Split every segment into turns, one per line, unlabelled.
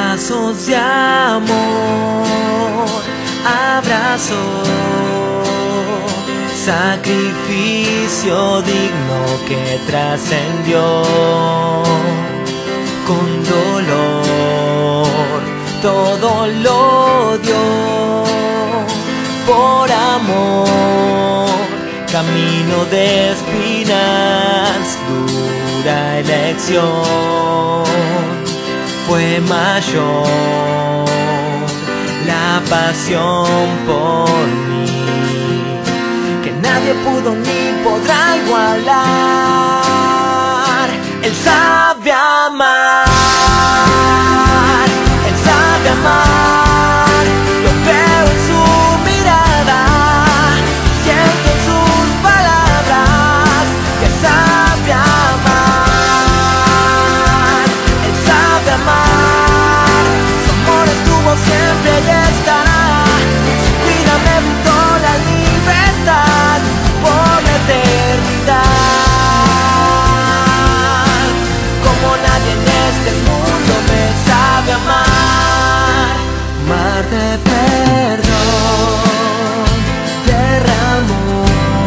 lazos de amor, abrazo, sacrificio digno que trascendió. Con dolor todo lo dio, por amor, camino de espinas, dura elección. Fue mayor la pasión por mí, que nadie pudo ni podrá igualar. Él sabe amar, Él sabe amar. Lo veo en su mirada, siento en sus palabras que sabe amar. Él sabe amar, su amor estuvo siempre y estará. Su vida me brindó la libertad por la eternidad. Como nadie en este mundo me sabe amar. Mar de perdón derramó,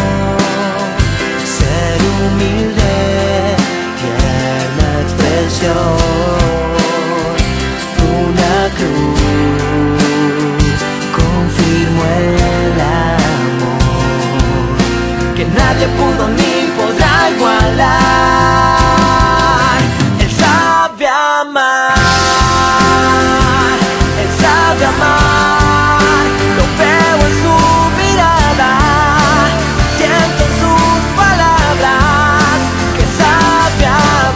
ser humilde, tierna expresión. Una cruz confirmó el amor, que nadie pudo ni podrá igualar. Él sabe amar, Él sabe amar. Lo veo en su mirada, siento en sus palabras que sabe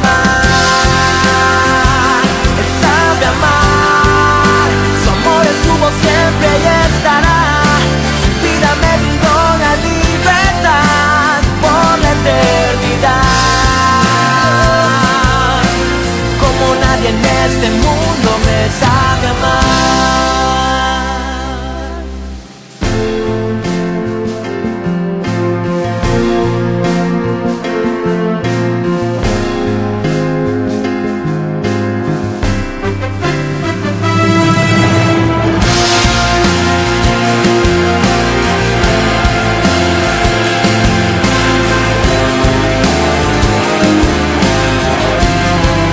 amar. Él sabe amar, su amor estuvo siempre y estará. Su vida me brindó la libertad por la eternidad. Como nadie en este mundo me sabe amar.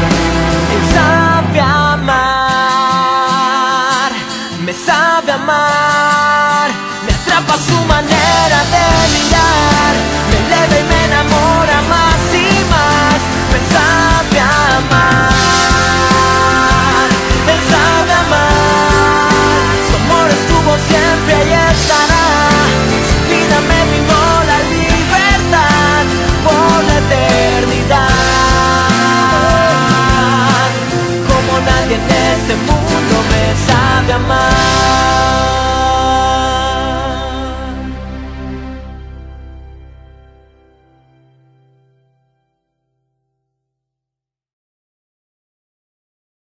Él sabe amar, me sabe amar.